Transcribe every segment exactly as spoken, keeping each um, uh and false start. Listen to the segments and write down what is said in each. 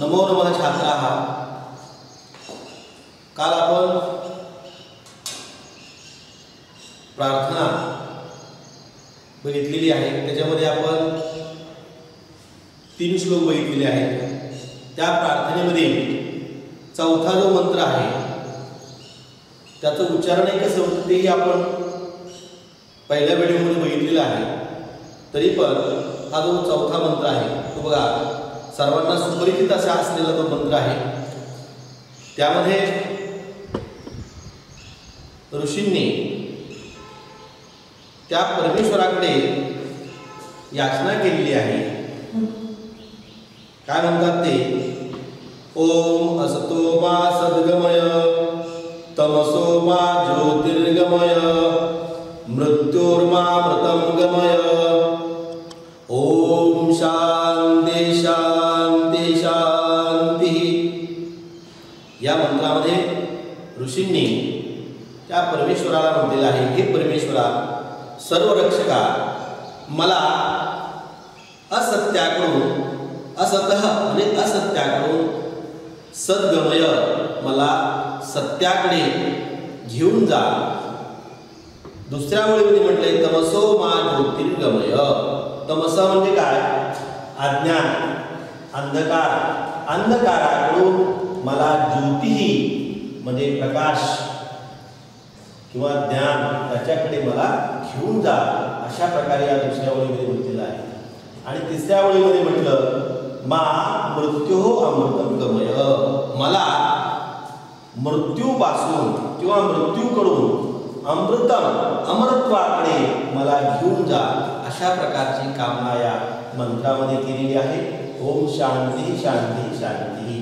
नमो नमः छात्राः। काल आपण प्रार्थना बघितलेली आहे, त्याच्यामध्ये आपण तीन श्लोक बघितलेले आहेत। त्या प्रार्थनेमध्ये चौथा जो मंत्र आहे त्याचं उच्चारण कसं होतं तेही आपण पहिल्या व्हिडिओमध्ये बघितलेलं आहे। तरी पण हा जो चौथा मंत्र आहे तो बघा सर्वांना सुपरिचित असा असलेला तो मंत्र आहे। त्यामध्ये ऋषींनी त्या परमेश्वराकडे याचना केलेली आहे। काय म्हणतात ते? ओम असतो मा सद्गमय तमसो मा ज्योतिर्गमय मृत्योर्मा मृतं गमय ओम शांती शांती शांती। या मंत्रामध्ये ऋषींनी त्या परमेश्वराला म्हटलेलं आहे, हे परमेश्वरा सर्व रक्षका, मला असत्याकडून असतः म्हणजे असत्याकडून सद्गमय मला सत्याकडे घेऊन जा। दुसऱ्या ओळीमध्ये म्हटले तमसो मा ज्योतिर्गमय। तमस म्हणजे काय? अज्ञान, अंधकार, अंधकाराकडून मला ज्योतिही म्हणजे प्रकाश किंवा ज्ञान त्याच्याकडे मला घेऊन जा, अशा प्रकारे या दुसऱ्या ओळीमध्ये म्हटलेलं आहे। आणि तिसऱ्या ओळीमध्ये म्हटलं मा मृत्यो अमृतम गमय, मला मृत्यूपासून किंवा मृत्यूकडून अमृतम अमरत्वाकडे मला घेऊन जा, अशा प्रकारची कामना या मंत्रामध्ये केलेली आहे। ओम शांती शांती शांती।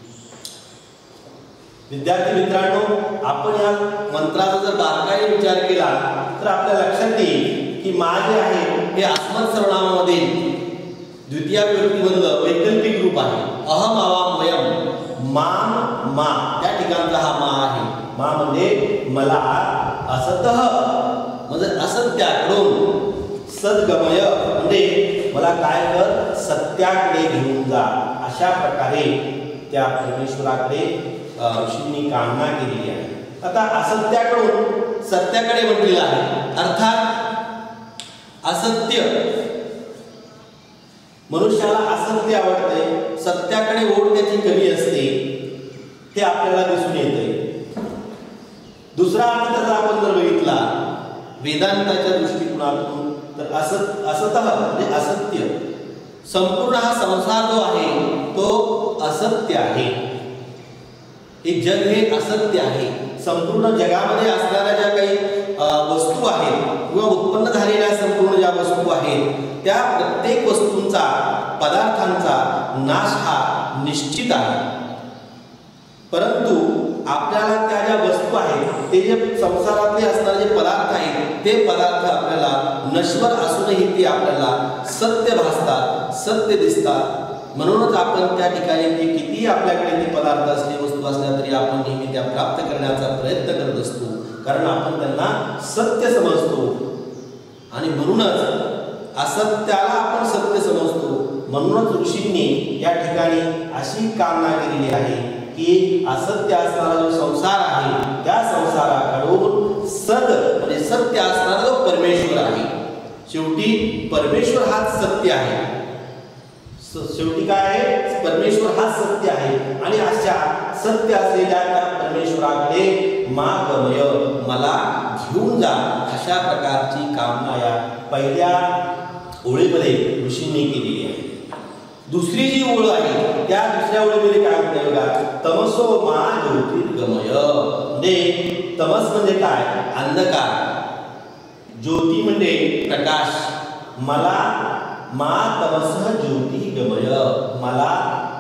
विद्यार्थी मित्रांनो, आपण या मंत्राचा जर बारकाईने विचार केला तर आपल्या लक्षात येईल की मा जे आहे हे अस्मत् सर्वनामामध्ये द्वितीय विभक्तीमधलं वैकल्पिक रूप आहे। अहम आवाम वयम माम मा, त्या ठिकाणचा हा मा आहे। मा म्हणजे मला असतः म्हणजे असत्याकडून, सद्गमय म्हणजे मला काय कर सत्याकडे घेऊन जा, अशा प्रकारे त्या परमेश्वराकडे ऋषींनी कामना केलेली आहे। आता असत्याकडून सत्याकडे म्हटलेलं आहे, अर्थात असत्य मनुष्याला असत्य आवडते, सत्याकडे ओढ त्याची कमी असते, हे आपल्याला दिसून येते। दुसरा अर्थ त्याचा आपण जर बघितला वेदांताच्या दृष्टिकोनातून तर असत असतः म्हणजे असत्य, संपूर्ण हा संसार जो आहे तो असत्य आहे। हे जग हे असत्य आहे। संपूर्ण जगामध्ये असणाऱ्या ज्या काही वस्तू आहेत किंवा उत्पन्न झालेल्या संपूर्ण ज्या वस्तू आहेत त्या प्रत्येक वस्तूंचा, पदार्थांचा नाश हा निश्चित आहे। परंतु आपल्याला त्या ज्या वस्तू आहेत ते जे संसारातले असणारे जे पदार्थ आहेत ते पदार्थ आपल्याला नश्वर असूनही ते आपल्याला सत्य भासतात, सत्य दिसतात। म्हणूनच आपण त्या ठिकाणी ते किती आपल्याकडे ते पदार्थ असले, वस्तू असल्या तरी आपण नेहमी त्या प्राप्त करण्याचा प्रयत्न करत असतो, कारण आपण त्यांना सत्य समजतो। आणि म्हणूनच असत्याला आपण सत्य समजतो। म्हणूनच ऋषींनी या ठिकाणी अशी कामना केलेली आहे की असत्य असणारा जो संसार आहे त्या संसाराकडून सद म्हणजे सत्य असणारा जो परमेश्वर आहे, शेवटी परमेश्वर हाच सत्य आहे। शेवटी काय आहे? परमेश्वर हा सत्य आहे। आणि अशा सत्य असलेल्या त्या परमेश्वराकडे मागमय मला घेऊन जा, अशा प्रकारची कामना या पहिल्या ओळीमध्ये ऋषींनी केलेली आहे। दुसरी जी ओळ आहे त्या दुसऱ्या ओळीमध्ये काय म्हणते बघा, तमसो मा ज्योतिर्गमय। म्हणजे तमस म्हणजे काय? अंधकार, ज्योती म्हणजे प्रकाश, मला मा तमसः ज्योती गमय, मला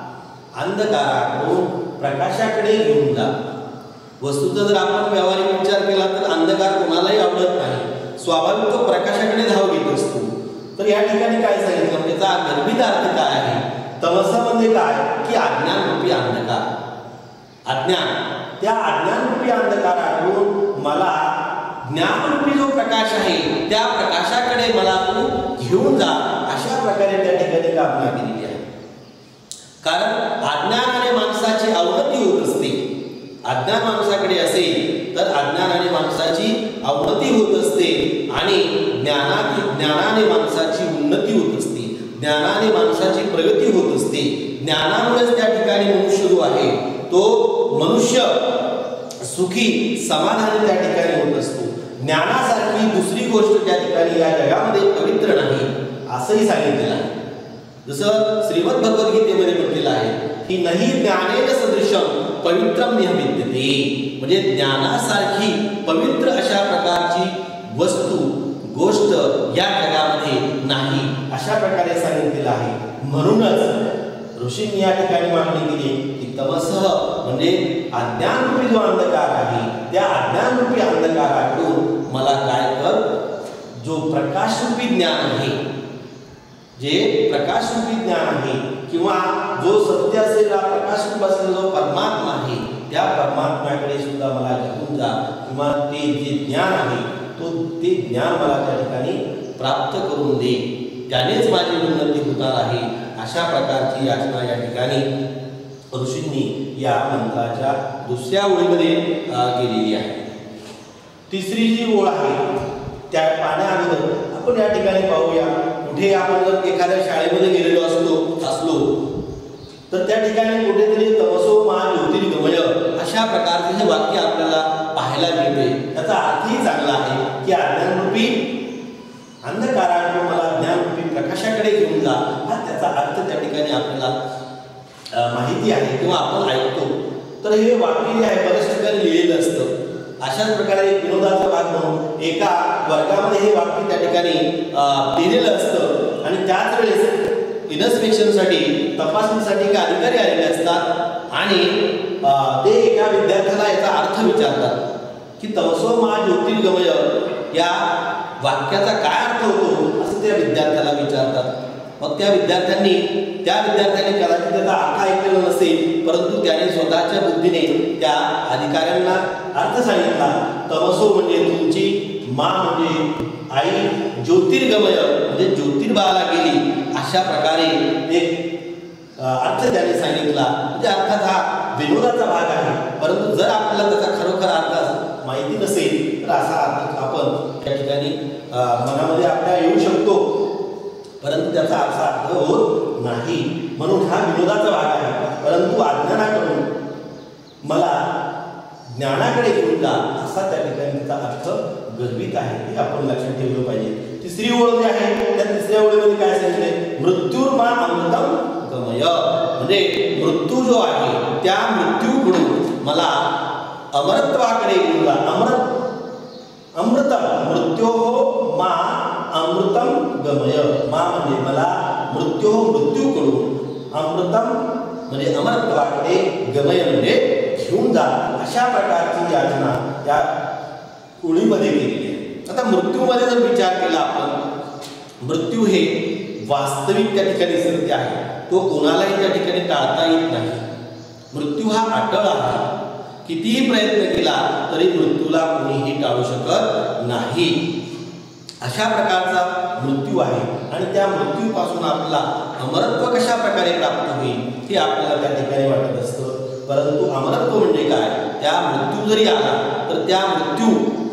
अंधकाराकडून प्रकाशाकडे घेऊन जा। वस्तूचा जर आपण व्यावहारिक विचार केला तर अंधकार कोणालाही आवडत नाही, स्वाभाविक तो प्रकाशाकडे धाव घेत असतो। तर या ठिकाणी काय सांगितलं, त्याचा गर्भित अर्थ काय आहे? तमस म्हणजे काय की अज्ञान रूपी अंधकार, अज्ञान, त्या अज्ञान रूपी अंधकाराकडून मला ज्ञानरूपी जो प्रकाश आहे त्या प्रकाशाकडे मला तू घेऊन जा, अशा प्रकारे त्या ठिकाणी कामना केलेली आहे। कारण आज्ञा अवनती होत असते. अज्ञान माणसाकडे असेल तर अज्ञानाने माणसाची अवनती होत असते आणि ज्ञानाने ज्ञानाने माणसाची उन्नती होत असते. ज्ञानाने माणसाची प्रगती होत असते. ज्ञानामुळेच त्या ठिकाणी मनुष्य जो आहे तो मनुष्य सुखी समाधानी त्या ठिकाणी होत असतो. ज्ञानासारखी दुसरी गोष्ट त्या ठिकाणी या जगामध्ये पवित्र नाही असंही सांगितलेलं आहे. जसं श्रीमद भगवद्गीतेमध्ये म्हटलेलं आहे की नाही ज्ञानेन सदृशम पवित्रम्य विद्यते, म्हणजे ज्ञानासारखी पवित्र अशा प्रकारची वस्तू गोष्ट या जगामध्ये नाही अशा प्रकारे सांगितलेलं आहे. म्हणूनच ऋषींनी या ठिकाणी मांडणी केली की तमसः म्हणजे अज्ञानरूपी जो अंधकार आहे त्या अज्ञानरूपी अंधकाराकडून मला काय कर, जो प्रकाशरूपी ज्ञान आहे, जे प्रकाशरूपी ज्ञान आहे किंवा जो सत्य असलेला प्रकाशरूप असलेला जो परमात्मा आहे त्या परमात्म्याकडे सुद्धा मला घेऊन जा किंवा ते जे ज्ञान आहे तो ते ज्ञान मला त्या ठिकाणी प्राप्त करून दे, त्यानेच माझी उन्नती होणार आहे. अशा प्रकारची याचना या ठिकाणी ऋषींनी या मंत्राच्या दुसऱ्या ओळीमध्ये केलेली आहे. तिसरी जी ओळ आहे त्या पाण्याअगोदर आपण या ठिकाणी पाहूया. कुठे आपण जर एखाद्या शाळेमध्ये गेलेलो असतो असलो तर त्या ठिकाणी कुठेतरी तमसो मा ज्योतिर्गमय अशा प्रकारचे हे वाक्य आपल्याला पाहायला मिळते. त्याचा अर्थही चांगला आहे की अज्ञानरूपी अंधकाराकडून मला ज्ञानरूपी प्रकाशाकडे घेऊन जा, हा त्याचा अर्थ त्या ठिकाणी आपल्याला माहिती आहे किंवा आपण ऐकतो. तर हे वाक्य जे आहे बऱ्याच ठिकाणी लिहिलेलं असतं. अशाच प्रकारे विनोदाचा भाग म्हणून एका वर्गामध्ये हे वाक्य त्या ठिकाणी लिहिलेलं असतं आणि त्याच वेळेस इन्स्पेक्शनसाठी तपासणीसाठी काही अधिकारी आलेले असतात आणि ते एका विद्यार्थ्याला याचा अर्थ विचारतात की तमसो मा ज्योतिर्गमय या वाक्याचा काय अर्थ होतो असं त्या विद्यार्थ्याला विचारतात. मग त्या विद्यार्थ्यांनी त्या विद्यार्थ्यांनी कदाचित त्याचा अर्थ ऐकलेला नसेल, परंतु त्याने स्वतःच्या बुद्धीने त्या अधिकाऱ्यांना अर्थ सांगितला. तमसो म्हणजे तुमची, मा म्हणजे आई, ज्योतिर्गमय म्हणजे ज्योतिर्बाला गेली, अशा प्रकारे एक अर्थ त्याने सांगितला. म्हणजे अर्थात हा विनोदाचा भाग आहे, परंतु जर आपल्याला त्याचा खरोखर अर्थ माहिती नसेल तर असा अर्थ आपण त्या ठिकाणी मनामध्ये आपल्या येऊ शकतो, परंतु त्याचा असा अर्थ होत नाही. म्हणून हा विनोदाचा भाग आहे. परंतु अज्ञानाकडून मला ज्ञानाकडे घेऊन जा असा त्या ठिकाणी त्याचा अर्थ गर्भित आहे, हे आपण लक्षात ठेवलं पाहिजे. तिसरी ओळ जी आहे त्या तिसऱ्या ओळीमध्ये काय सांगितले, मृत्यूर्मा अमृतम गमय, म्हणजे मृत्यू जो आहे त्या मृत्यूकडून मला अमरत्वाकडे घेऊन जा. अमृत अमृतम मृत्यो मा अमृतम गमय, मा म्हणजे मला मृत्यू मृत्यूकडून, अमृतम म्हणजे अमरत्वाकडे, गमय म्हणजे घेऊन जा, अशा प्रकारची याचना या ओळीमध्ये केलेली आहे. आता मृत्यूमध्ये जर विचार केला आपण, मृत्यू हे वास्तविक त्या ठिकाणी सत्य आहे, तो कोणालाही त्या ठिकाणी टाळता येत नाही. मृत्यू हा अटळ आहे. कितीही प्रयत्न केला तरी मृत्यूला कोणीही टाळू शकत नाही. अशा प्रकारचा मृत्यू आहे आणि त्या मृत्यूपासून आपला अमरत्व कशा प्रकारे प्राप्त होईल हे आपल्याला त्या ठिकाणी वाटत असतं. परंतु अमरत्व म्हणजे काय, त्या मृत्यू जरी आला तर त्या मृत्यू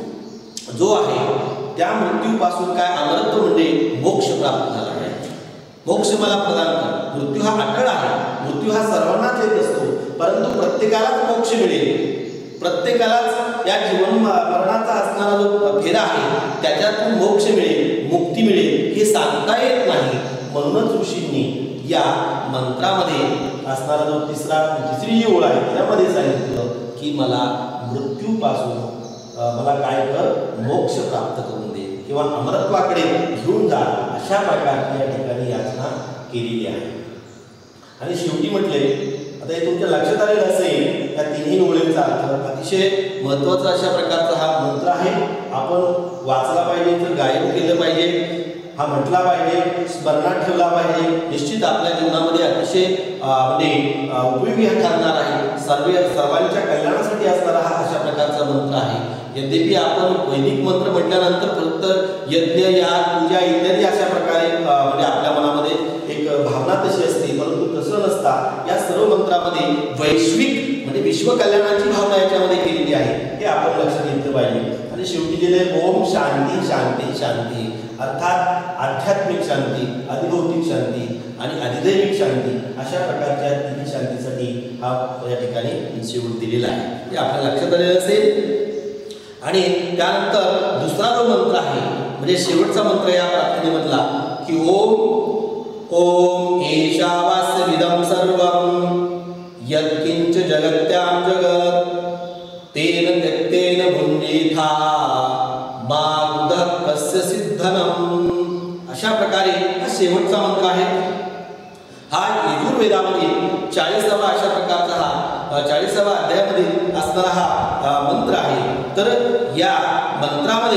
जो आहे त्या मृत्यूपासून काय, अमरत्व म्हणजे मोक्ष प्राप्त झाला आहे. मोक्ष मला प्रदान कर. मृत्यू हा अटळ आहे. मृत्यू हा सर्वांनाच येत असतो, परंतु प्रत्येकालाच मोक्ष मिळेल, प्रत्येकालाच या जीवन मरणाचा असणारा जो फेरा आहे त्याच्यातून मोक्ष मिळेल, मुक्ती मिळेल हे सांगता येत नाही. म्हणूनच ऋषींनी या मंत्रामध्ये असणारा जो तिसरा तिसरी जी ओळ आहे त्यामध्ये सांगितलं की मला मृत्यूपासून मला काय कर, मोक्ष प्राप्त करून दे किंवा अमरत्वाकडे घेऊन जा, अशा प्रकारची या ठिकाणी याचना केलेली आहे. आणि शेवटी म्हटले, आता हे तुमच्या लक्षात आलेलं असेल या तिन्ही ओळींचा अर्थ अतिशय महत्त्वाचा अशा प्रकारचा हा मंत्र आहे. आपण वाचला पाहिजे, तर गायन केलं पाहिजे, हा म्हटला पाहिजे, स्मरणात ठेवला पाहिजे. निश्चित आपल्या जीवनामध्ये अतिशय म्हणजे उपयोगी हा ठरणार आहे. सर्व सर्वांच्या कल्याणासाठी असणारा हा अशा प्रकारचा मंत्र आहे. यद्यपि आपण वैदिक मंत्र म्हटल्यानंतर फक्त यज्ञ, याग, पूजा इत्यादी अशा प्रकारे म्हणजे आपल्या मनामध्ये एक भावना तशी असते, परंतु तसं नसता. या सर्व मंत्रामध्ये वैश्विक म्हणजे विश्वकल्याणाची भावना याच्यामध्ये केलेली आहे, हे आपण लक्षात घेतलं पाहिजे. आणि शेवटी दिले ओम शांती शांती शांती, अर्थात आध्यात्मिक शांती, अधिभौतिक शांती आणि अधिदैविक शांती, अशा प्रकारच्या तिन्ही शांतीसाठी हा या ठिकाणी शेवट दिलेला आहे, हे आपल्या लक्षात आलेलं असेल. आणि त्यानंतर दुसरा जो मंत्र आहे म्हणजे शेवटचा मंत्र या प्रार्थनेमधला की ओम ओम ईशावास्यमिदं सर्वं यत्किंच जगत्यां जगत् तेन त्यक्तेन भुञ्जीथा मा गुदः कस्य सिद्धनम्. अशा प्रकारे हा शेवटचा मंत्र आहे. हा यजुर्वेदामध्ये चाळीसावा अशा प्रकारचा हा चाळीसावा अध्यायामध्ये असणारा हा मंत्र आहे. तर या मंत्रामध्ये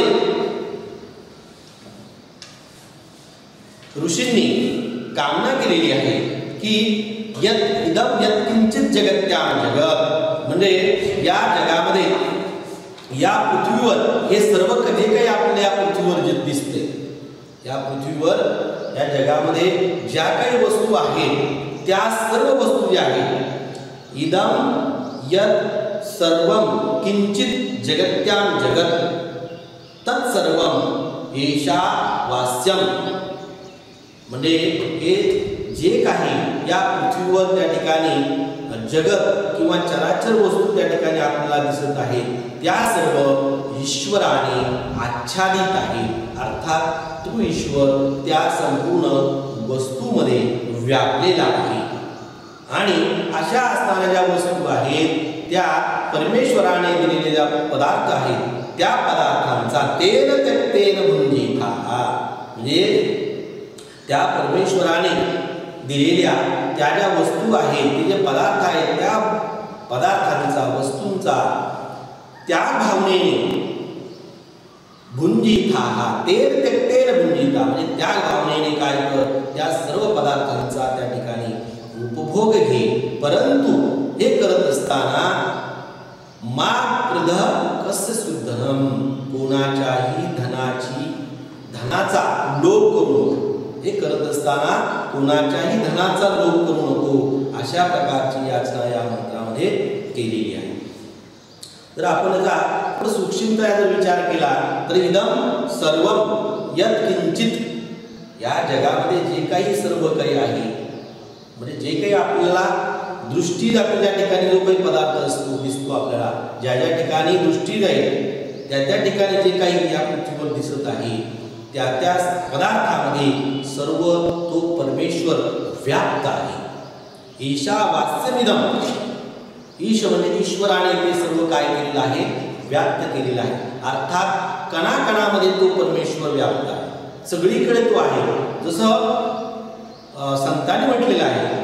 ऋषींनी कामना केलेली आहे की यत् इदं यत्किंचित जगत्यां जगत्, म्हणजे या जगामध्ये या पृथ्वीवर हे सर्व कधी काही आपल्याला या पृथ्वीवर जे दिसते, या पृथ्वीवर या जगामध्ये ज्या काही वस्तू आहेत त्या सर्व वस्तू ज्या आहेत इदं यत् सर्वं किंचित जगत्यां जगत् तत्सर्वं एषा वास्यम, म्हणजे हे जे काही या पृथ्वीवर त्या ठिकाणी जगत किंवा चराचर वस्तू त्या ठिकाणी आपल्याला दिसत आहे त्या सर्व ईश्वराने आच्छादित आहे. अर्थात तो ईश्वर त्या संपूर्ण वस्तूमध्ये व्यापलेला आहे. आणि अशा असणाऱ्या ज्या वस्तू आहेत त्या परमेश्वराने दिलेले ज्या पदार्थ आहेत त्या पदार्थांचा तेन त्यक्तेन भुञ्जीथा, म्हणजे त्या परमेश्वराने दिलेल्या त्या ज्या वस्तू आहेत ते जे पदार्थ आहेत त्या पदार्थांचा वस्तूंचा त्या भावनेने भुञ्जीथा, तेन त्यक्तेन भुञ्जीथा, म्हणजे त्या भावनेने काय कर त्या सर्व पदार्थांचा त्या ठिकाणी उपभोग घे. परंतु हे करत असताना मा कृध कस्य सुद्धनम, कोणाच्याही धनाची धनाचा लोभ करू नको. हे करत असताना कोणाच्याही धनाचा लोभ करू नको, अशा प्रकारची याचना या मंत्रामध्ये केलेली आहे. तर आपण जर सूक्ष्मता जर विचार केला तर इदं सर्वं यत्किंचित, या जगामध्ये जे काही सर्व काही आहे म्हणजे जे काही आपल्याला दृष्टी जाते त्या ठिकाणी जो काही पदार्थ असतो दिसतो आपल्याला, ज्या ज्या ठिकाणी दृष्टी जाईल त्या त्या ठिकाणी जे काही या पृथ्वीवर दिसत आहे त्या त्या पदार्थामध्ये सर्व तो परमेश्वर व्याप्त आहे. ईशावास्यमिदं, ईश म्हणजे ईश्वराने ते सर्व काय केलेलं आहे व्याप्त केलेलं आहे. अर्थात कणाकणामध्ये तो परमेश्वर व्याप्त आहे, सगळीकडे तो आहे. जसं संतांनी म्हटलेलं आहे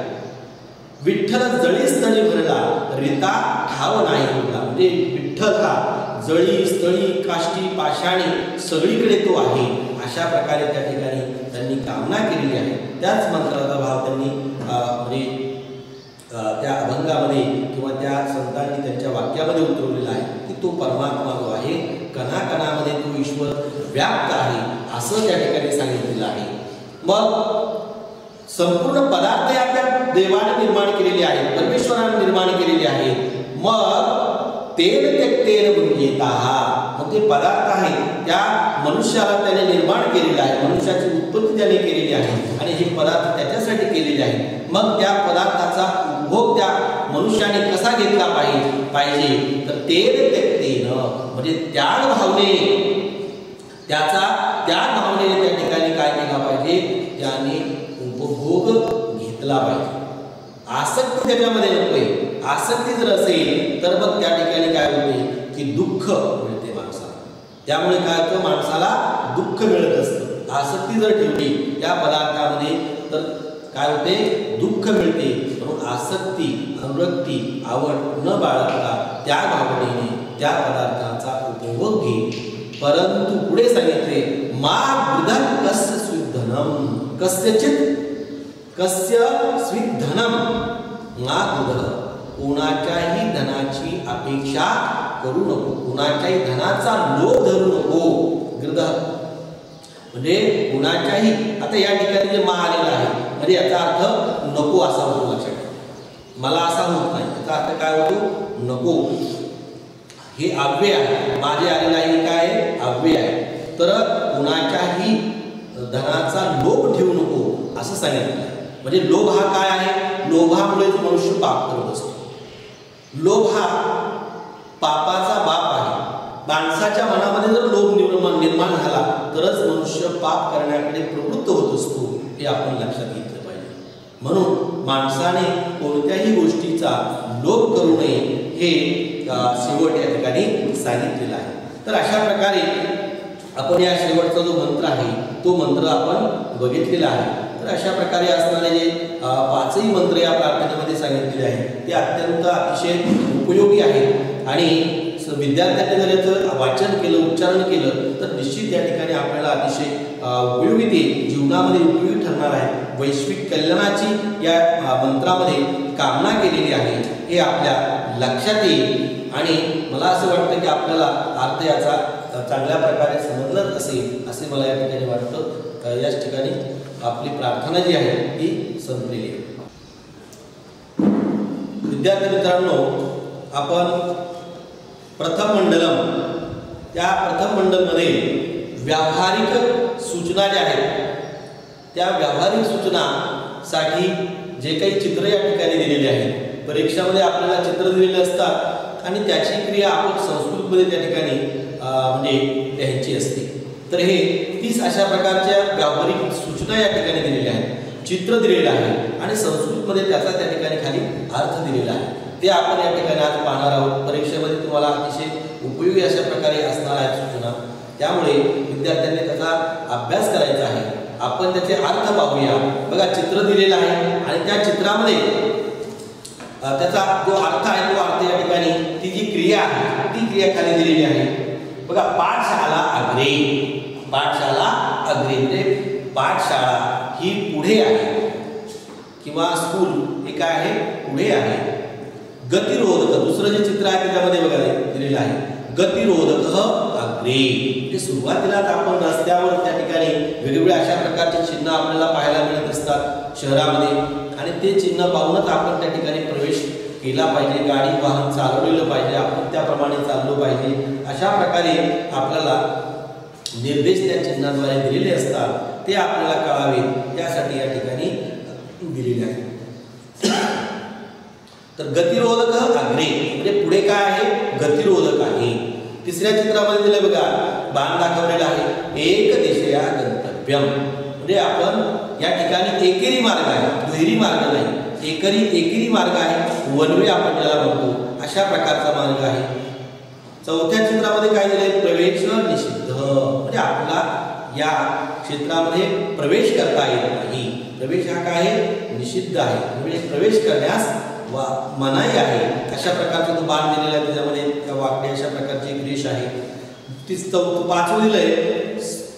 विठ्ठल जळी स्थळी भरला रिता ठाव नाही उरला, म्हणजे विठ्ठल हा जळी स्थळी काष्टी पाषाणी सगळीकडे तो आहे. अशा प्रकारे त्या ठिकाणी त्यांनी कामना केलेली आहे. त्याच मंत्राचा भाव त्यांनी म्हणजे त्या अभंगामध्ये किंवा त्या संतांनी त्यांच्या वाक्यामध्ये उतरवलेला आहे की तो परमात्मा जो आहे कणाकणामध्ये तो ईश्वर व्याप्त आहे असं त्या ठिकाणी सांगितलेलं आहे. मग संपूर्ण पदार्थ आपल्या देवाने निर्माण केलेले आहेत, परमेश्वराने निर्माण केलेले आहेत. मग तेन त्यक्तेन भुञ्जीथा, मग ते पदार्थ आहेत त्या मनुष्याला त्याने निर्माण केलेला आहे, मनुष्याची उत्पत्ती त्याने केलेली आहे आणि हे पदार्थ त्याच्यासाठी केलेले आहेत. मग त्या पदार्थाचा उपभोग त्या मनुष्याने कसा घेतला पाहिजे पाहिजे तर तेन त्यक्तेन, म्हणजे त्याग भावनेने त्याचा त्याग भावनेने त्या ठिकाणी काय केला पाहिजे त्याने उपभोग घेतला पाहिजे. आसक्ती त्याच्यामध्ये नकोय. आसक्ती जर असेल तर मग त्या ठिकाणी काय होते की दुःख मिळते माणसाला. त्यामुळे काय होतं माणसाला दुःख मिळत असतं. आसक्ती जर ठेवली त्या पदार्थामध्ये तर काय होते दुःख मिळते. म्हणून आसक्ती अनुरक्ती आवड न बाळगता त्या भावनेने त्या पदार्थांचा उपभोग घे. परंतु पुढे सांगितले मा वृधं कस्य स्विद्धनम, कस्यचित कस्य स्विद्धनम मा वृधं, कोणाच्याही धनाची अपेक्षा करू नको, कोणाच्याही धनाचा लोभ धरू नको. गृध म्हणजे कोणाच्याही, आता या ठिकाणी जे मा आलेला आहे म्हणजे याचा अर्थ नको असा होतो. लक्षात मला असा होत नाही, याचा अर्थ काय होतो नको. हे अव्यय आहे, माझे आलेलं आहे हे काय आहे, अव्यय आहे. तर कुणाच्याही धनाचा लोभ ठेवू नको असं सांगितलं आहे. म्हणजे लोभ हा काय आहे, लोभामुळेच मनुष्य पाप करत असतो. लोभ हा पापाचा बाप आहे. माणसाच्या मनामध्ये जर लोभ निर्माण निर्माण झाला तरच मनुष्य पाप करण्याकडे प्रवृत्त होत असतो, हे आपण लक्षात घेतलं पाहिजे. म्हणून माणसाने कोणत्याही गोष्टीचा लोभ करू नये हे शेवट या ठिकाणी सांगितलेलं आहे. तर अशा प्रकारे आपण या शेवटचा जो मंत्र आहे तो मंत्र आपण बघितलेला आहे. तर अशा प्रकारे असणारे जे पाचही मंत्र या प्रार्थनेमध्ये सांगितलेले आहेत ते अत्यंत अतिशय उपयोगी आहेत आणि विद्यार्थ्यांनी जर याचं वाचन केलं, उच्चारण केलं तर निश्चित या ठिकाणी आपल्याला अतिशय उपयोगी ते जीवनामध्ये उपयोगी ठरणार आहे. वैश्विक कल्याणाची या मंत्रामध्ये कामना केलेली आहे हे आपल्या लक्षात येईल. आणि मला असं वाटतं की आपल्याला अर्थ याचा चांगल्या प्रकारे समजलंच असेल असे मला या ठिकाणी वाटतं. याच ठिकाणी आपली प्रार्थना जी आहे ती संपलेली आहे. विद्यार्थी मित्रांनो, आपण प्रथम मंडलम त्या प्रथम मंडलमध्ये व्यावहारिक सूचना ज्या आहेत त्या व्यावहारिक सूचनासाठी जे काही चित्र या ठिकाणी दिलेले आहेत, परीक्षामध्ये आपल्याला चित्र दिलेले असतात आणि त्याची क्रिया आपण संस्कृतमध्ये त्या ठिकाणी म्हणजे लिहायची असते. तर हे तीस अशा प्रकारच्या व्यावहारिक सूचना या ठिकाणी दिलेल्या आहेत. चित्र दिलेलं आहे आणि संस्कृतमध्ये त्याचा त्या ठिकाणी खाली अर्थ दिलेला आहे. ते आपण या ठिकाणी आज पाहणार आहोत. परीक्षेमध्ये तुम्हाला अतिशय उपयोगी अशा प्रकारे असणार आहेत सूचना. त्यामुळे विद्यार्थ्यांनी त्याचा अभ्यास करायचा आहे. आपण त्याचे अर्थ पाहूया. बघा, चित्र दिलेलं आहे आणि त्या चित्रामध्ये त्याचा जो अर्थ आहे तो अर्थ या ठिकाणी ती जी क्रिया आहे ती क्रिया खाली दिलेली आहे. बघा, पाठशाला अग्रे. पाठशाला अग्रे म्हणजे पाठशाळा ही पुढे आहे किंवा स्कूल हे काय आहे, पुढे आहे. गतिरोधक दुसरं जे चित्र आहे त्याच्यामध्ये बघा दिलेलं आहे गतिरोधक अग्रे. म्हणजे सुरुवातीलाच आपण रस्त्यावर त्या ठिकाणी वेगवेगळ्या अशा प्रकारचे चिन्ह आपल्याला पाहायला मिळत असतात शहरामध्ये आणि ते चिन्ह पाहूनच आपण त्या ठिकाणी प्रवेश केला पाहिजे. गाडी वाहन चालवलेलं पाहिजे, आपण त्याप्रमाणे चाललो पाहिजे. अशा प्रकारे आपल्याला निर्देश त्या चिन्हाद्वारे दिलेले असतात, ते आपल्याला कळावे यासाठी या ठिकाणी दिलेले आहे. तर गतिरोधक अग्रे म्हणजे पुढे काय आहे, गतिरोधक आहे. तिसऱ्या चित्रामध्ये दिले बघा, बाण दाखवलेला आहे एक दिशया गंतव्यम. म्हणजे आपण या ठिकाणी एकेरी मार्ग आहे, दुहेरी मार्ग नाही. एकरी एकेरी मार्ग आहे, वन वे आपण ज्याला म्हणतो अशा प्रकारचा मार्ग आहे. चौथ्या चित्रामध्ये काय दिले, प्रवेश निषिद्ध. म्हणजे आपला या क्षेत्रामध्ये प्रवेश करता येत नाही. प्रवेश हा काय आहे, निषिद्ध आहे. म्हणजे प्रवेश करण्यास वा मनाई आहे. अशा प्रकारचा तो बाण दिलेला आहे. त्याच्यामध्ये त्या वाक्य अशा प्रकारची एक रेष आहे. तीच चौथं पाचवं दिलंय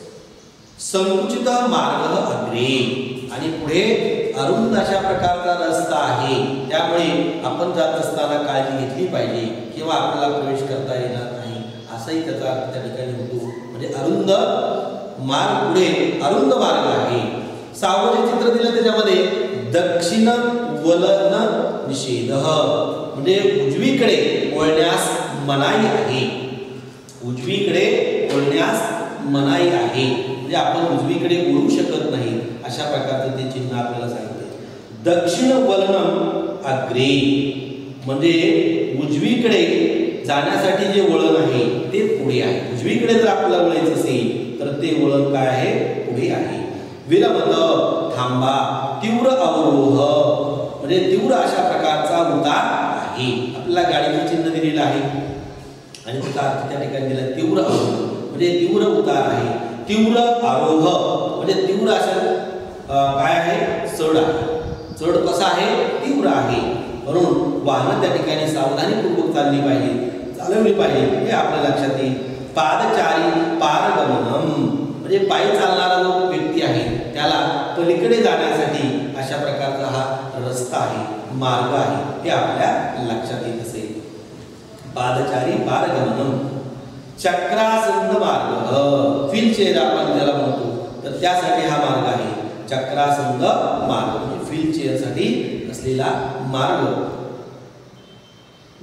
संकुचित मार्ग अग्रे. आणि पुढे अरुंद अशा प्रकारचा रस्ता आहे. त्यामुळे आपण जात असताना काळजी घेतली पाहिजे किंवा आपल्याला प्रवेश करता येणार नाही असाही त्याचा अर्थ त्या ठिकाणी होतो. म्हणजे अरुंद मार्ग, पुढे अरुंद मार्ग आहे. सहावं जे चित्र दिलं त्याच्यामध्ये दक्षिण वलन निषेध. म्हणजे उजवीकडे वळण्यास मनाई आहे. उजवीकडे वळण्यास मनाई आहे. म्हणजे आपण उजवीकडे वळू शकत नाही अशा प्रकारचं ते चिन्ह आपल्याला सांगते. दक्षिण वलनम अग्रे म्हणजे उजवीकडे जाण्यासाठी जे वळण आहे ते पुढे आहे. उजवीकडे जर आपल्याला वळायचं असेल तर ते वळण काय आहे, पुढे आहे. विरमत थांबा. तीव्र अवरोह म्हणजे तीव्र अशा प्रकारचा उतार आहे. आपल्याला गाडीचं चिन्ह दिलेलं आहे आणि त्याचा अर्थ त्या ठिकाणी दिला तीव्र अवरोह म्हणजे तीव्र उतार आहे. तीव्र आरोह म्हणजे तीव्र अशा काय आहे, चढ आहे. चढ कसा आहे, तीव्र आहे. म्हणून वाहन त्या ठिकाणी सावधानीपूर्वक चालली पाहिजे, चालवली पाहिजे हे आपल्या लक्षात येईल. पादचारी पारगमनम म्हणजे पायी चालणारा जो व्यक्ती आहे त्याला पलीकडे जाण्यासाठी अशा प्रकारचा हा रस्ता आहे, मार्ग आहे हे आपल्या लक्षात येत असेल. पादचारी पारगमनम. चक्रासंध मार्ग, व्हील चेअर आपण ज्याला म्हणतो तर त्यासाठी हा मार्ग आहे. चक्रासंध मार्ग म्हणजे व्हील चेअर साठी असलेला मार्ग.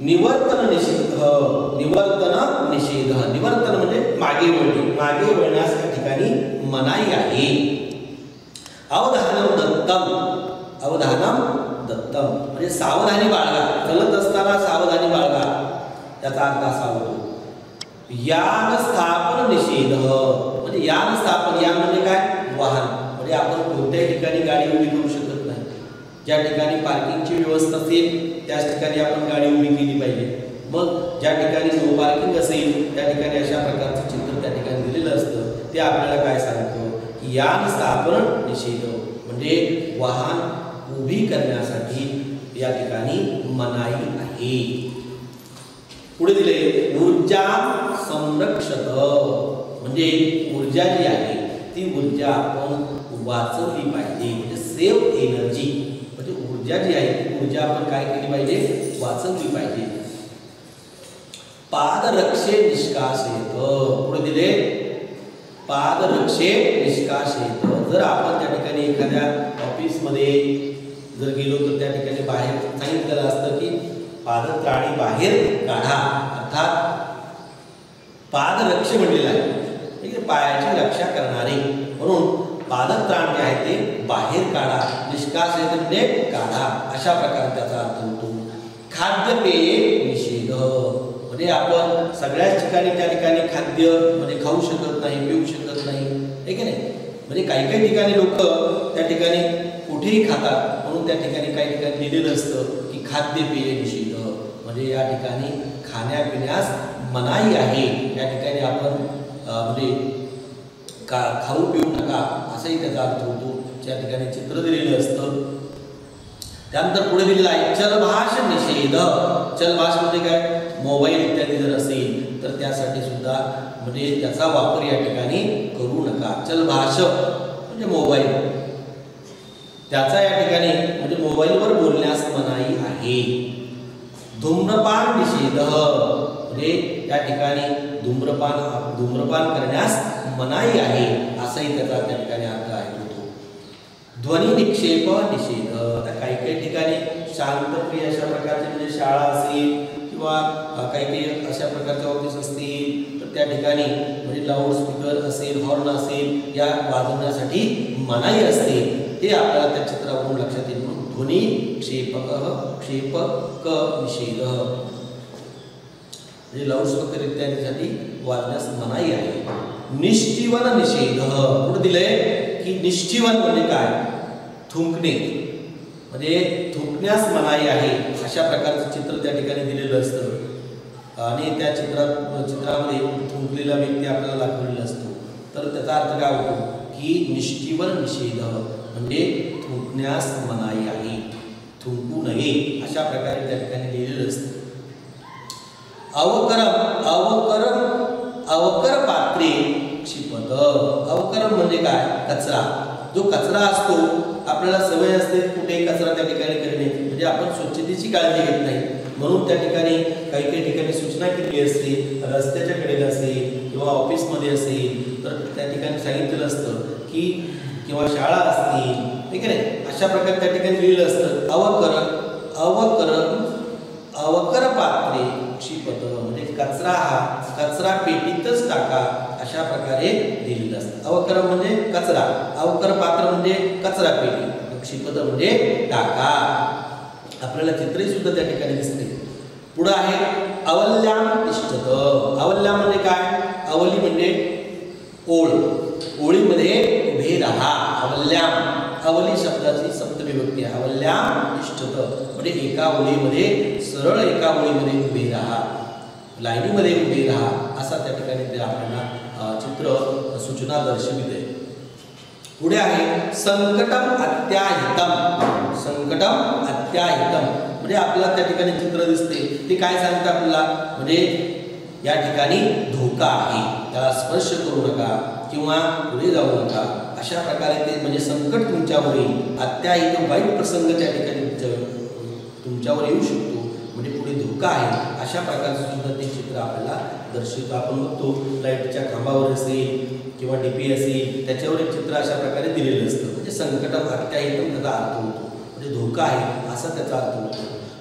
निवर्तन निषेध, निवर्तन निषेध, निवर्तन म्हणजे मागे वळणे, मागे वळण्यास या ठिकाणी मनाई आहे. अवधानम दत्तम, अवधानम दत्तम म्हणजे सावधानी बाळगा, चलत असताना सावधानी बाळगा, त्याचा अर्थ असा होतो. यान स्थापन निषेध म्हणजे यान स्थापन, यान म्हणजे काय, वाहन, म्हणजे आपण कोणत्याही ठिकाणी गाडी उभी करू शकत नाही. ज्या ठिकाणी पार्किंगची व्यवस्था असेल त्याच ठिकाणी आपण गाडी उभी केली पाहिजे. मग ज्या ठिकाणी नो पार्किंग असेल त्या ठिकाणी अशा प्रकारचं चित्र त्या ठिकाणी दिलेलं असतं. ते आपल्याला काय सांगतं की यान स्थापन निषेध म्हणजे वाहन उभी करण्यासाठी या ठिकाणी मनाई आहे. पुढे दिले ऊर्जा संरक्षक म्हणजे ऊर्जा जी आहे ती ऊर्जा आपण वाचवली पाहिजे, म्हणजे सेव्ह एनर्जी, म्हणजे ऊर्जा जी आहे ती ऊर्जा आपण काय केली पाहिजे, वाचवली पाहिजे. पादरक्षे निष्कासयत, पुढे दिले पादरक्षे निष्कासयत. जर आपण त्या ठिकाणी एखाद्या ऑफिसमध्ये जर गेलो तर त्या ठिकाणी बाहेर सांगितलेलं असतं की पादत्राणे बाहेर काढा, अर्थात पादरक्षे म्हणलेलं आहे म्हणजे पायाची रक्षा करणारे, म्हणून पादत्राण जे आहे ते बाहेर काढा, निष्कासयत म्हणजे काढा, अशा प्रकारे त्याचा अर्थ होतो. खाद्यपेय निषेध म्हणजे आपण सगळ्याच ठिकाणी त्या ठिकाणी खाद्य म्हणजे खाऊ शकत नाही, पिऊ शकत नाही, हे की नाही. म्हणजे काही काही ठिकाणी लोक त्या ठिकाणी कुठेही खातात, म्हणून त्या ठिकाणी काही ठिकाणी लिहिलेलं असतं की खाद्यपेय निषेध म्हणजे या ठिकाणी खाण्यापिण्यास मनाई आहे. या ठिकाणी आपण म्हणजे का खाऊ पिऊ नका असाही त्याचा अर्थ होतो. त्या ठिकाणी चित्र दिलेलं असतं. त्यानंतर पुढे दिलेलं आहे चलभाष निषेध. चलभाष म्हणजे काय, मोबाईल इत्यादी जर असेल तर त्यासाठी सुद्धा म्हणजे त्याचा वापर या ठिकाणी करू नका. चलभाष म्हणजे मोबाईल, त्याचा या ठिकाणी म्हणजे मोबाईलवर बोलण्यास मनाई आहे. धूम्रपान निषेध म्हणजे या ठिकाणी धूम्रपान धूम्रपान करण्यास मनाई आहे असाही त्याचा त्या ठिकाणी अर्थ आहे होतो. ध्वनी निक्षेप निषेध, आता काही काही ठिकाणी शांतप्रिय अशा प्रकारचे म्हणजे शाळा असेल किंवा काही काही अशा प्रकारचे ऑफिस असतील तर त्या ठिकाणी म्हणजे लाऊडस्पीकर असेल, हॉर्न असेल या वाजवण्यासाठी मनाई असते. हे आपल्याला त्या चित्रावरून लक्षात येईल. ध्वनी क्षेपक क्षेपक निषेध म्हणजे लाऊडस्पीकर इत्यादीसाठी वाजण्यास मनाई आहे. निष्ठीवन निषेध, पुढे दिलंय की निष्ठीवन म्हणजे काय, थुंकणे म्हणजे थुंकण्यास मनाई आहे, अशा प्रकारचं चित्र त्या ठिकाणी दिलेलं असतं आणि त्या चित्रात चित्रामध्ये थुंकलेला व्यक्ती आपल्याला दाखवलेला असतो. तर त्याचा अर्थ काय होतो की निष्ठीवन निषेध म्हणजे थुंकण्यास मनाई आहे, थुंकू नये अशा प्रकारे त्या ठिकाणी लिहिलेलं असतं. अवकरम अवकरम अवकर पात्रे क्षिपत, अवकरम म्हणजे काय, कचरा. जो कचरा असतो आपल्याला सवय असते कुठे कचरा त्या ठिकाणी करणे, म्हणजे आपण स्वच्छतेची काळजी घेत नाही, म्हणून त्या ठिकाणी काही काही ठिकाणी सूचना केली असते, रस्त्याच्या कडेला असेल किंवा ऑफिसमध्ये असेल तर त्या ठिकाणी सांगितलेलं असतं की किंवा शाळा असतील, ठीक आहे, अशा प्रकारे त्या ठिकाणी लिहिलेलं असतं. अवकर अवकर अवकर पात्रे क्षिपत म्हणजे कचरा हा कचरा पेटीतच टाका अशा प्रकारे लिहिलेलं असतं. अवकर म्हणजे कचरा, अवकर पात्र म्हणजे कचरा पेटी, क्षिपत म्हणजे टाका. आपल्याला चित्रही सुद्धा त्या ठिकाणी दिसते. पुढे आहे अवल्याम तिष्ठत. अवल्याम म्हणजे काय, अवली म्हणजे ओळ, ओळीमध्ये उभे राहा. अवल्याम अवली शब्दाची सप्तमी विभक्ती आहे. अवल्याम तिष्ठत म्हणजे एका ओळीमध्ये सरळ एका ओळीमध्ये उभे राहा, लाईनीमध्ये उभे राहा असा त्या ठिकाणी ते आपल्याला चित्र सूचना दर्शविते. पुढे आहे संकटम अत्याहितम. संकटम अत्याहितम म्हणजे आपल्याला त्या ठिकाणी चित्र दिसते ते काय सांगतं आपल्याला, म्हणजे या ठिकाणी धोका आहे, त्याला स्पर्श करू नका किंवा पुढे जाऊ नका अशा प्रकारे ते म्हणजे संकट तुमच्यावर येईल. अत्याहित वाईट प्रसंग त्या ठिकाणी तुमच्यावर येऊ शकतो, म्हणजे पुढे धोका आहे अशा प्रकारचं सुद्धा ते चित्र आपल्याला दर्शवतो. आपण बघतो लाईटच्या खांबावर असेल किंवा डीपी असेल त्याच्यावर एक चित्र अशा प्रकारे दिलेलं असतं, म्हणजे संकटम अत्याहितम त्याचा अर्थ होतो, म्हणजे धोका आहे असा त्याचा अर्थ होतो.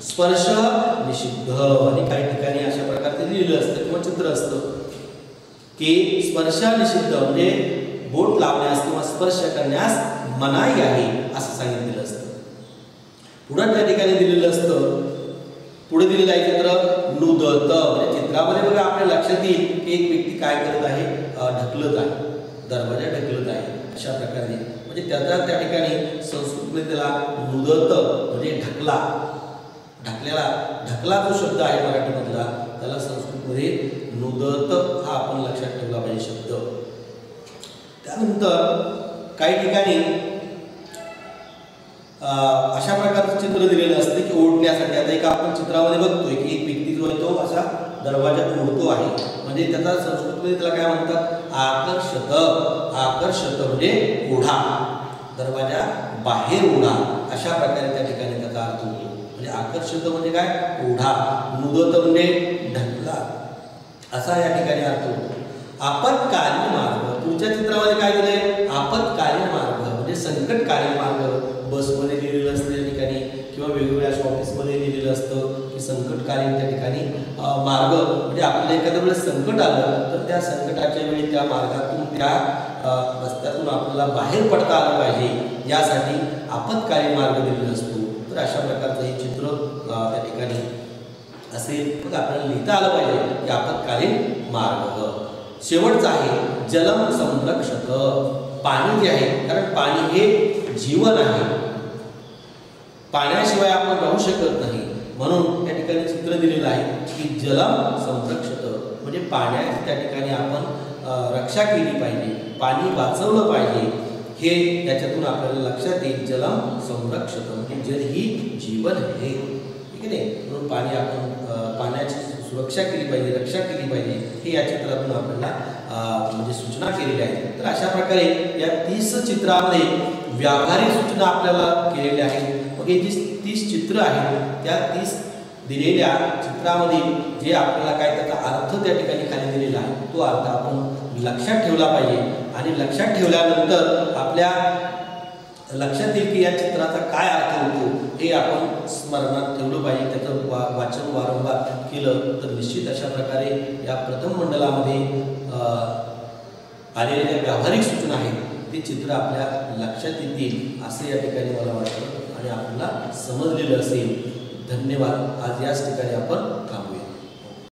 स्पर्श निषिद्ध. आणि काही ठिकाणी अशा प्रकारचे लिहिलं असतं किंवा चित्र असतं की स्पर्श निषिद्ध म्हणजे बोट लावण्यास किंवा स्पर्श करण्यास मनाई आहे असं सांगितलेलं असतं. पुढे त्या ठिकाणी दिलेलं असतं, पुढे दिलेलं आहे चित्र नुदत. म्हणजे चित्रामध्ये बघा आपल्या लक्षात येईल की एक व्यक्ती काय करत आहे, ढकलत आहे, दरवाजा ढकलत आहे अशा प्रकारे. म्हणजे त्याचा त्या ठिकाणी संस्कृतमध्ये त्याला नुदत म्हणजे ढकला, ढकल्याला ढकला जो शब्द आहे मराठीमधला त्याला संस्कृतमध्ये नुदत हा आपण लक्षात ठेवला पाहिजे शब्द. त्यानंतर काही ठिकाणी अशा प्रकारचं चित्र दिलेलं असते की ओढण्यासाठी. आता एक आपण चित्रामध्ये बघतोय की एक व्यक्ती जो आहे तो असा दरवाजा ओढतो आहे. म्हणजे त्याचा संस्कृतमध्ये त्याला काय म्हणतात, आकर्षत. आकर्षत म्हणजे ओढा, दरवाजा बाहेर ओढा अशा प्रकारे त्या ठिकाणी त्याचा अर्थ होतो. म्हणजे आकर्षित म्हणजे काय, ओढा. नुदत म्हणजे ढकला असा या ठिकाणी अर्थ होतो. आपत्कालीन मार्ग, तुमच्या चित्रामध्ये काय दिलंय, आपत्कालीन मार्ग म्हणजे संकटकालीन मार्ग. बसमध्ये लिहिलेलं असतं त्या ठिकाणी किंवा वेगवेगळ्या ऑफिसमध्ये लिहिलेलं असतं की संकटकालीन त्या ठिकाणी मार्ग. म्हणजे आपल्याला एखाद्या वेळेस संकट आलं तर त्या संकटाच्या वेळी त्या मार्गातून त्या रस्त्यातून आपल्याला बाहेर पडता आलं पाहिजे यासाठी आपत्कालीन मार्ग दिलेला असतो. तर अशा प्रकारचं हे चित्र त्या ठिकाणी असेल मग आपल्याला लिहिता आलं पाहिजे की आपत्कालीन मार्ग. शेवटचं आहे जलम संरक्षक. पाणी जे आहे, कारण पाणी हे जीवन आहे, पाण्याशिवाय आपण राहू शकत नाही. म्हणून त्या ठिकाणी चित्र दिलेलं आहे की जलम संरक्षक म्हणजे पाण्याची त्या ठिकाणी आपण रक्षा केली पाहिजे, पाणी वाचवलं पाहिजे हे त्याच्यातून आपल्याला लक्षात येईल. जलम संरक्षक म्हणजे जल ही जीवन आहे, ठीक आहे नाही. म्हणून पाणी आपण पाण्याची सुरक्षा केली पाहिजे, रक्षा केली पाहिजे हे या चित्रातून आपल्याला म्हणजे सूचना केलेल्या आहेत. तर अशा प्रकारे या तीस चित्रामध्ये व्यावहारिक सूचना आपल्याला केलेल्या आहेत. मग हे जी तीस चित्र आहेत त्या तीस दिलेल्या चित्रामध्ये जे आपल्याला काय त्याचा अर्थ त्या ठिकाणी खाली दिलेला आहे तो अर्थ आपण लक्षात ठेवला पाहिजे. आणि लक्षात ठेवल्यानंतर आपल्या लक्षात येईल की या चित्राचा काय अर्थ होतो हे आपण स्मरणात ठेवलं पाहिजे. त्याचं वा वाचन वारंवार केलं तर निश्चित अशा प्रकारे या प्रथम मंडलामध्ये आलेल्या व्यावहारिक सूचना आहेत ते चित्र आपल्या लक्षात येतील असं या ठिकाणी मला वाटतं आणि आपल्याला समजलेलं असेल. धन्यवाद. आज याच ठिकाणी आपण